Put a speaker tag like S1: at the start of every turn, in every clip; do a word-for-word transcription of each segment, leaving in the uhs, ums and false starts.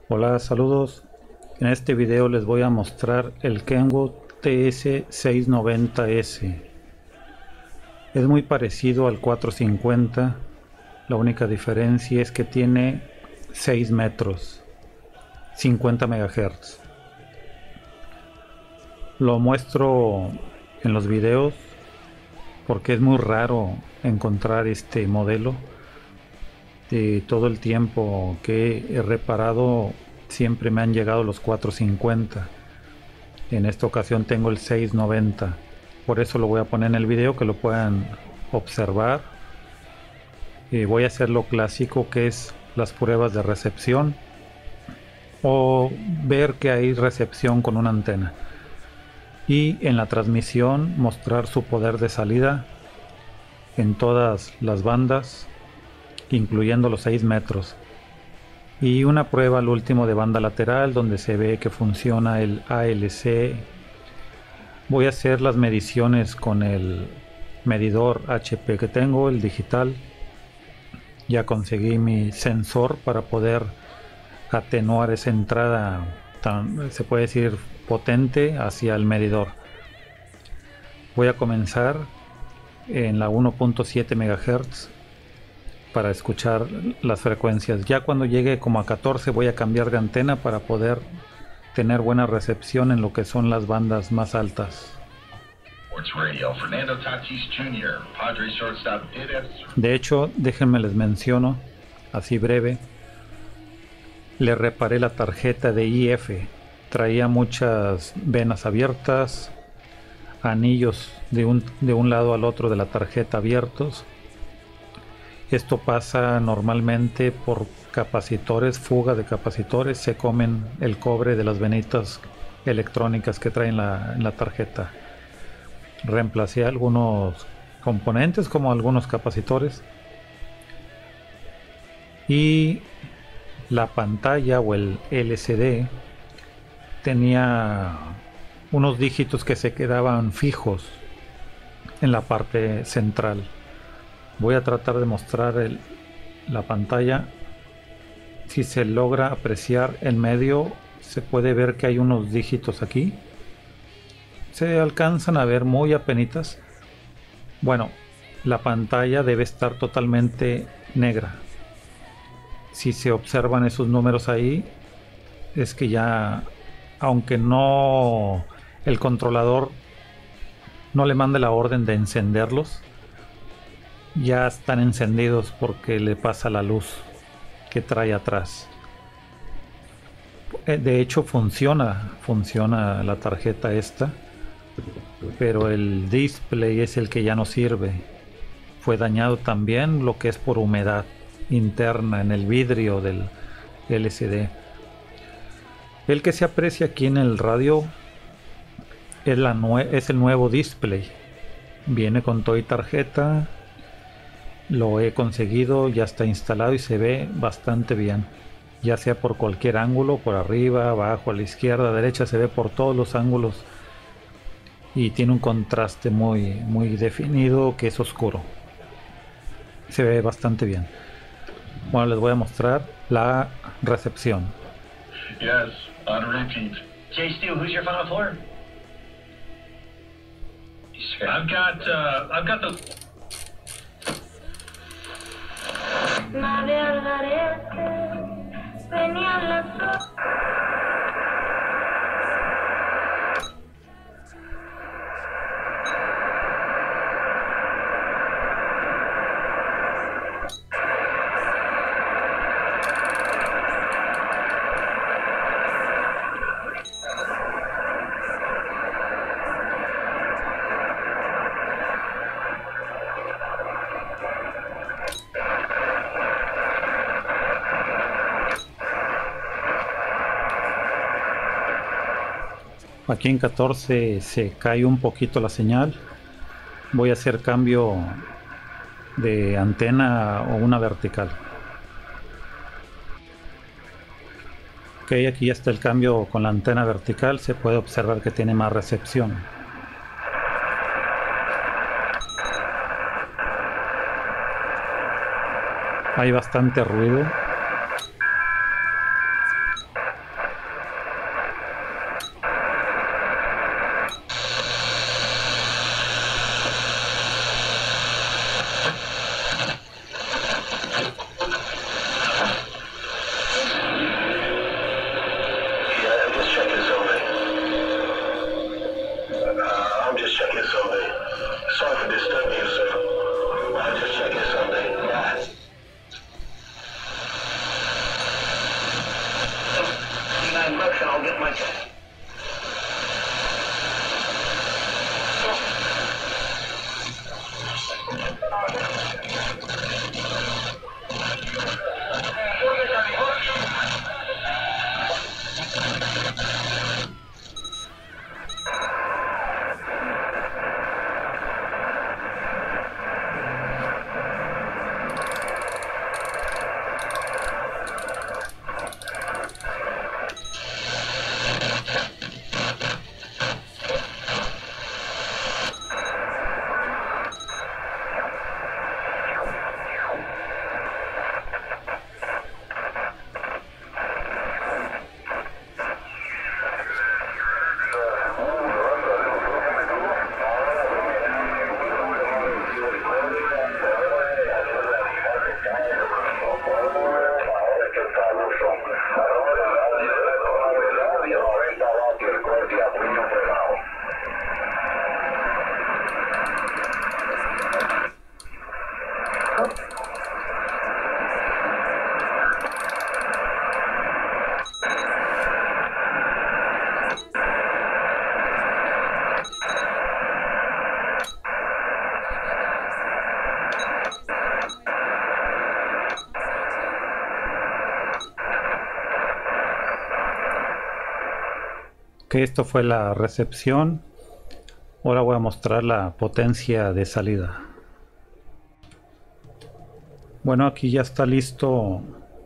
S1: Hola, saludos. En este video les voy a mostrar el Kenwood T S seiscientos noventa S. Es muy parecido al cuatrocientos cincuenta, la única diferencia es que tiene seis metros, cincuenta megahertz. Lo muestro en los videos porque es muy raro encontrar este modelo. De todo el tiempo que he reparado siempre me han llegado los cuatrocientos cincuenta. En esta ocasión tengo el seiscientos noventa, por eso lo voy a poner en el video que lo puedan observar. Eh, voy a hacer lo clásico, que es las pruebas de recepción o ver que hay recepción con una antena, y en la transmisión mostrar su poder de salida en todas las bandas, incluyendo los seis metros, y una prueba al último de banda lateral donde se ve que funciona el A L C. Voy a hacer las mediciones con el medidor H P que tengo, el digital. Ya conseguí mi sensor para poder atenuar esa entrada tan, se puede decir, potente hacia el medidor. Voy a comenzar en la uno punto siete megahertz para escuchar las frecuencias. Ya cuando llegue como a catorce voy a cambiar de antena para poder tener buena recepción en lo que son las bandas más altas. De hecho, déjenme les menciono así breve. Le reparé la tarjeta de I F, traía muchas venas abiertas, anillos de un, de un lado al otro de la tarjeta abiertos. Esto pasa normalmente por capacitores, fuga de capacitores, se comen el cobre de las venitas electrónicas que traen la, en la tarjeta. Reemplacé algunos componentes como algunos capacitores, y la pantalla o el L C D tenía unos dígitos que se quedaban fijos en la parte central. Voy a tratar de mostrar el, la pantalla. Si se logra apreciar en medio, se puede ver que hay unos dígitos aquí. Se alcanzan a ver muy apenitas. Bueno, la pantalla debe estar totalmente negra. Si se observan esos números ahí, es que ya, aunque no, el controlador no le mande la orden de encenderlos, ya están encendidos porque le pasa la luz que trae atrás. De hecho funciona, funciona la tarjeta esta, pero el display es el que ya no sirve. Fue dañado también, lo que es por humedad interna en el vidrio del L C D. El que se aprecia aquí en el radio es, la nue es el nuevo display. Viene con todo y tarjeta. Lo he conseguido, ya está instalado y se ve bastante bien, ya sea por cualquier ángulo, por arriba, abajo, a la izquierda, a la derecha, se ve por todos los ángulos y tiene un contraste muy, muy definido, que es oscuro. Se ve bastante bien. Bueno, les voy a mostrar la recepción.
S2: Yes, on repeat.
S3: Jay Stu, who's your final four?
S2: I've got, uh, I've got the...
S1: Aquí en catorce se cae un poquito la señal. Voy a hacer cambio de antena o una vertical. Ok, aquí ya está el cambio con la antena vertical. Se puede observar que tiene más recepción. Hay bastante ruido.
S3: and I'll get my...
S1: Que esto fue la recepción. Ahora voy a mostrar la potencia de salida. Bueno, aquí ya está listo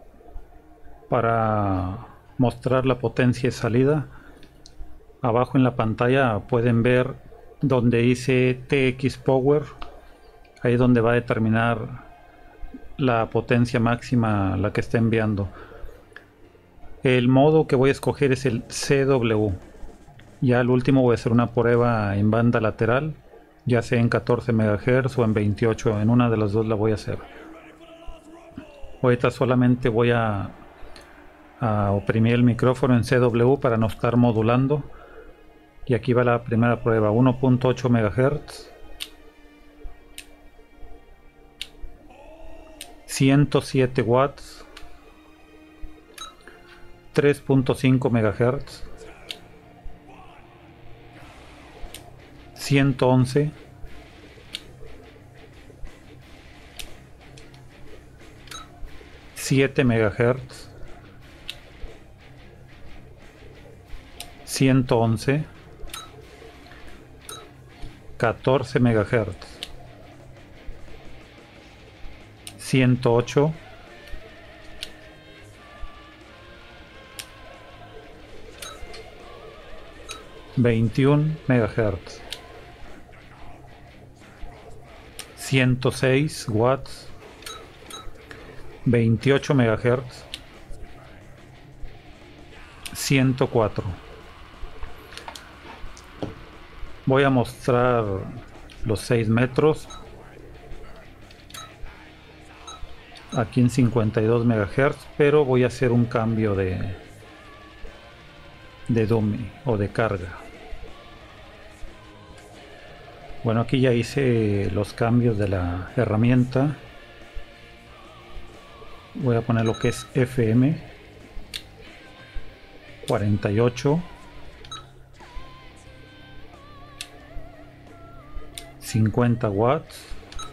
S1: para mostrar la potencia de salida. Abajo en la pantalla pueden ver donde dice T X Power. Ahí es donde va a determinar la potencia máxima a la que está enviando. El modo que voy a escoger es el C W. Ya al último voy a hacer una prueba en banda lateral, ya sea en catorce megahertz o en veintiocho, en una de las dos la voy a hacer. Ahorita solamente voy a, a oprimir el micrófono en C W para no estar modulando. Y aquí va la primera prueba, uno punto ocho megahertz, ciento siete watts, tres punto cinco megahertz, ciento once, siete megahertz, ciento once, catorce megahertz, ciento ocho, veintiuno megahertz, ciento seis watts, veintiocho megahertz, ciento cuatro. Voy a mostrar los seis metros aquí en cincuenta y dos megahertz, pero voy a hacer un cambio de de dummy o de carga. Bueno, aquí ya hice los cambios de la herramienta. Voy a poner lo que es F M cuarenta y ocho, cincuenta watts,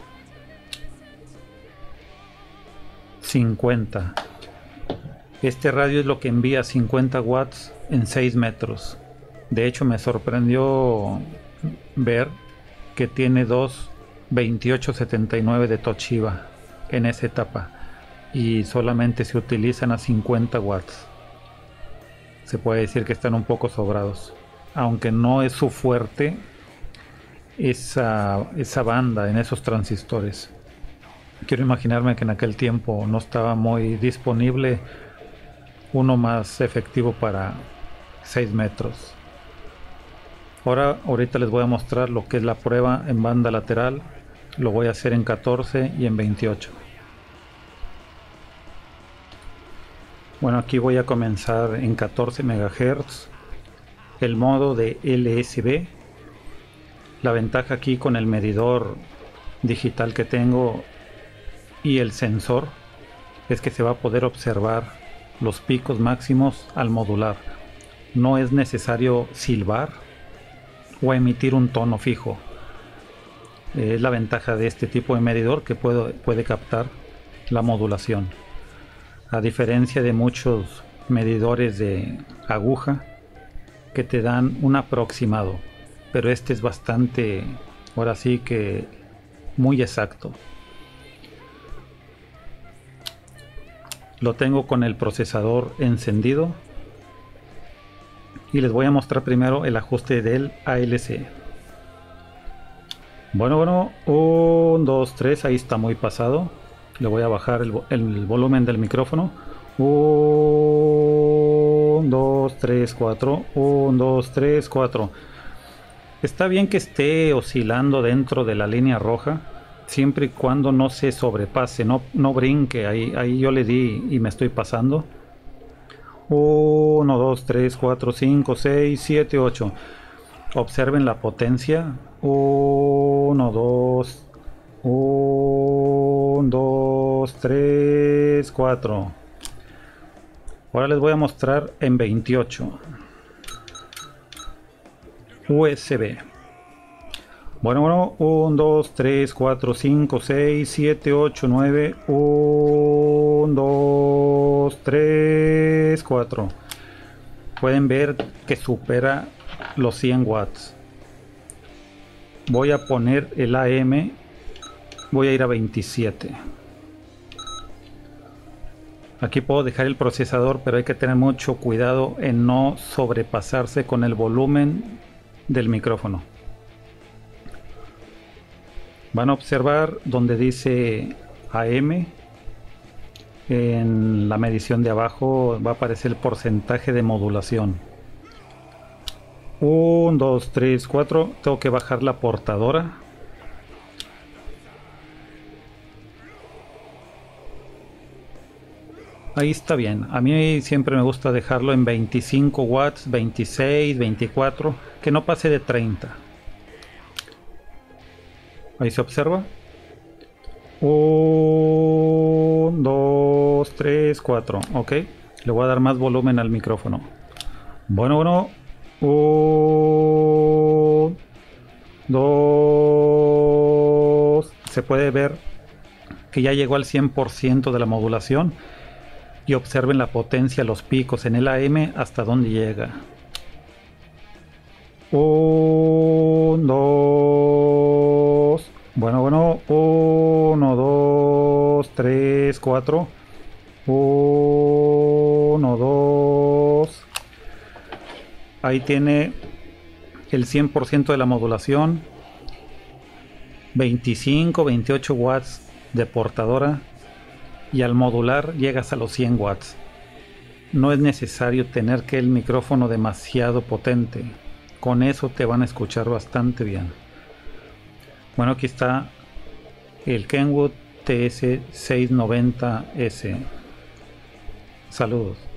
S1: cincuenta. Este radio es lo que envía cincuenta watts en seis metros. De hecho, me sorprendió ver que tiene dos veintiocho setenta y nueve de Toshiba en esa etapa y solamente se utilizan a cincuenta watts. Se puede decir que están un poco sobrados, aunque no es su fuerte esa, esa banda en esos transistores. Quiero imaginarme que en aquel tiempo no estaba muy disponible uno más efectivo para seis metros. Ahora, ahorita les voy a mostrar lo que es la prueba en banda lateral. Lo voy a hacer en catorce y en veintiocho. Bueno, aquí voy a comenzar en catorce megahertz. El modo de L S B. La ventaja aquí con el medidor digital que tengo y el sensor es que se va a poder observar los picos máximos al modular. no es necesario silbar o emitir un tono fijo. Es la ventaja de este tipo de medidor, que puede, puede captar la modulación, a diferencia de muchos medidores de aguja que te dan un aproximado, pero este es bastante, ahora sí que muy exacto. Lo tengo con el procesador encendido y les voy a mostrar primero el ajuste del A L C. Bueno, bueno, uno, dos, tres, ahí está muy pasado. Le voy a bajar el, el volumen del micrófono. uno, dos, tres, cuatro. uno, dos, tres, cuatro. Está bien que esté oscilando dentro de la línea roja, siempre y cuando no se sobrepase, no, no brinque. Ahí, ahí yo le di y me estoy pasando. uno, dos, tres, cuatro, cinco, seis, siete, ocho. Observen la potencia. uno, dos, uno, dos, tres, cuatro. Ahora les voy a mostrar en veintiocho. U S B. Bueno, bueno, uno, dos, tres, cuatro, cinco, seis, siete, ocho, nueve. uno, dos, tres, cuatro. Pueden ver que supera los cien watts. Voy a poner el A M, voy a ir a veintisiete. Aquí puedo dejar el procesador, pero hay que tener mucho cuidado en no sobrepasarse con el volumen del micrófono. Van a observar donde dice A M. En la medición de abajo va a aparecer el porcentaje de modulación. uno, dos, tres, cuatro. Tengo que bajar la portadora. Ahí está bien. A mí siempre me gusta dejarlo en veinticinco watts, veintiséis, veinticuatro, que no pase de treinta. Ahí se observa. uno, dos, tres, cuatro. Ok. Le voy a dar más volumen al micrófono. Bueno, bueno. uno, dos. Se puede ver que ya llegó al cien por ciento de la modulación. Y observen la potencia, los picos en el A M hasta donde llega. uno, dos. Bueno, bueno. uno, dos, tres, cuatro. uno, dos. Ahí tiene el cien por ciento de la modulación. veinticinco, veintiocho watts de portadora. Y al modular llegas a los cien watts. No es necesario tener que el micrófono demasiado potente. Con eso te van a escuchar bastante bien. Bueno, aquí está el Kenwood T S seiscientos noventa S. Saludos.